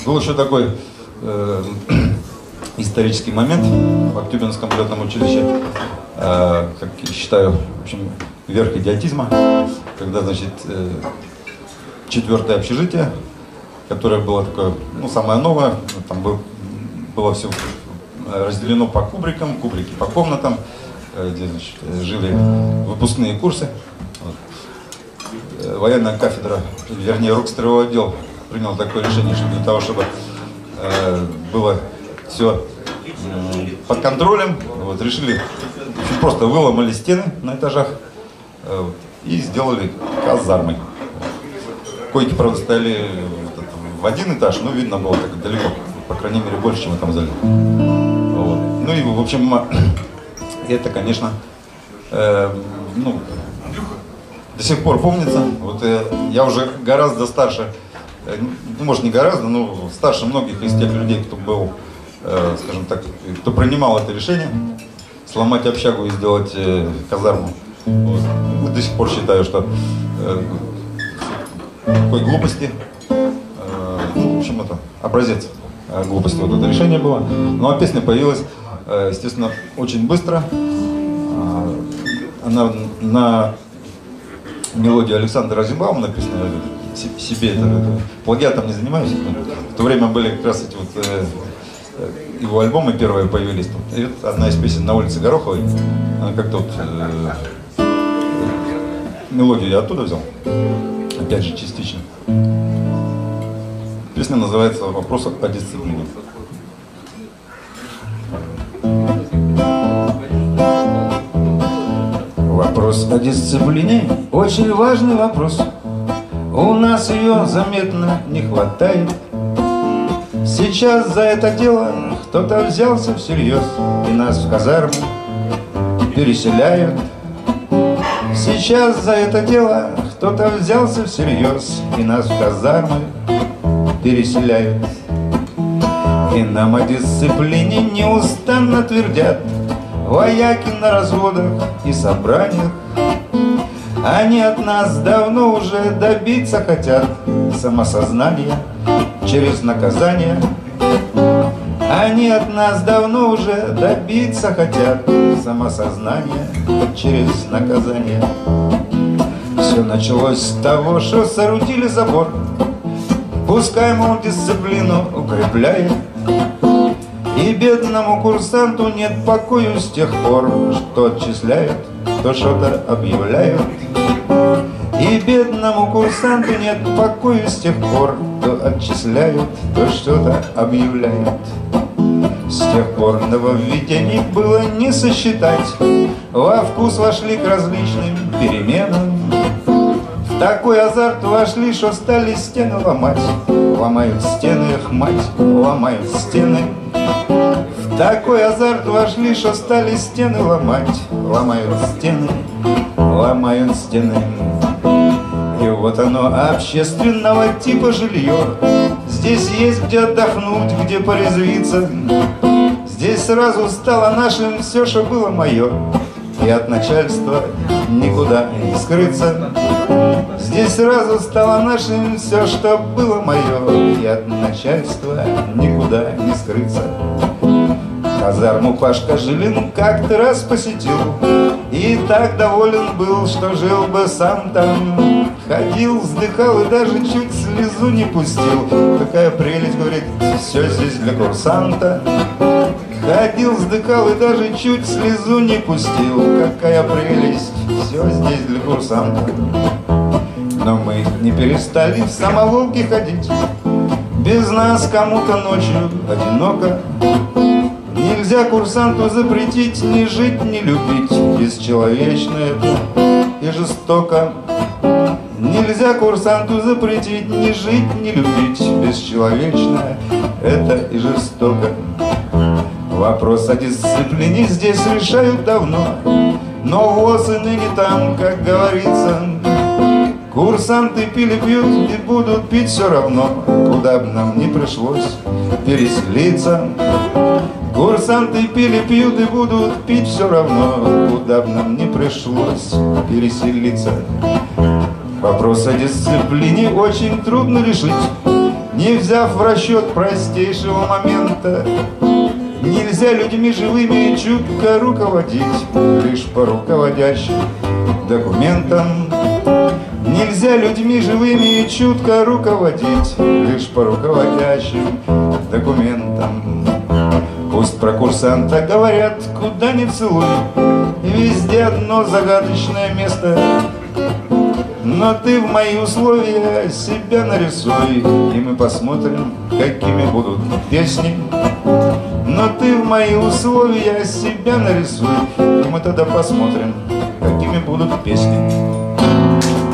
Был еще такой исторический момент в Актюбинском летном училище, как я считаю, в общем, верх идиотизма, когда, значит, 4-е общежитие, которое было такое, ну, самое новое, там было все разделено по кубрикам, кубрики по комнатам, где, значит, жили выпускные курсы. Вот. Военная кафедра, вернее, рукстроевой отдел принял такое решение, что для того, чтобы было все под контролем, вот, решили, просто выломали стены на этажах и сделали казармы. Койки, правда, стояли в один этаж, но видно было так далеко, по крайней мере, больше, чем в этом зале. Вот. Ну и, в общем, это, конечно, ну, до сих пор помнится. Вот, я уже гораздо старше, ну, может, не гораздо, но старше многих из тех людей, кто был, скажем так, кто принимал это решение, сломать общагу и сделать казарму. Вот. До сих пор считаю, что такой глупости, ну, в общем, это образец глупости, вот это решение было. Ну, а песня появилась, естественно, очень быстро. Она на мелодию Александра Розенбаума написана. Себе это плагиатом не занимаюсь. В то время были как раз эти вот его альбомы первые появились. И вот одна из песен «На улице Гороховой», она как-то вот мелодию я оттуда взял, опять же частично. Песня называется «Вопрос о дисциплине». Вопрос о дисциплине – очень важный вопрос. У нас ее заметно не хватает. Сейчас за это дело кто-то взялся всерьез, и нас в казарму переселяют. Сейчас за это дело кто-то взялся всерьез, и нас в казармы переселяют. И нам о дисциплине неустанно твердят вояки на разводах и собраниях. Они от нас давно уже добиться хотят самосознания через наказание. Они от нас давно уже добиться хотят самосознания через наказание. Все началось с того, что соорудили забор, пускай, мол, дисциплину укрепляет. И бедному курсанту нет покою с тех пор, что отчисляют, то что-то объявляют. И бедному курсанту нет покою с тех пор, то отчисляют, то что-то объявляют. С тех пор нововведений было не сосчитать, во вкус вошли к различным переменам. В такой азарт вошли, что стали стены ломать. Ломают стены, эх, мать, ломают стены. В такой азарт вошли, что стали стены ломать. Ломают стены, ломают стены. И вот оно, общественного типа жилье. Здесь есть где отдохнуть, где порезвиться. Здесь сразу стало нашим все, что было мое. И от начальства никуда не скрыться. Здесь сразу стало нашим все, что было мое. И от начальства никуда не скрыться. Казарму Пашка Жилин как-то раз посетил, и так доволен был, что жил бы сам там. Ходил, вздыхал и даже чуть слезу не пустил. Какая прелесть, говорит, все здесь для курсанта. Ходил, вздыхал и даже чуть слезу не пустил. Какая прелесть, все здесь для курсанта. Но мы не перестали в самоволки ходить. Без нас кому-то ночью одиноко. Нельзя курсанту запретить ни жить, ни любить. Бесчеловечно это и жестоко. Нельзя курсанту запретить ни жить, ни любить. Бесчеловечно это и жестоко. Вопрос о дисциплине здесь решают давно, но ВОЗ и ныне там, как говорится. Курсанты пили, пьют и будут пить все равно, куда бы нам ни пришлось переселиться. Курсанты пили, пьют и будут пить все равно, куда бы нам ни пришлось переселиться. Вопрос о дисциплине очень трудно решить. не взяв в расчет простейшего момента. Нельзя людьми живыми чутко руководить лишь по руководящим документам. Нельзя людьми живыми чутко руководить лишь по руководящим документам. Пусть про курсанта говорят, куда ни целуй, везде одно загадочное место. Но ты в мои условия себя нарисуй, и мы посмотрим, какими будут песни. Но ты в мои условия себя нарисуй, и мы тогда посмотрим, какими будут песни.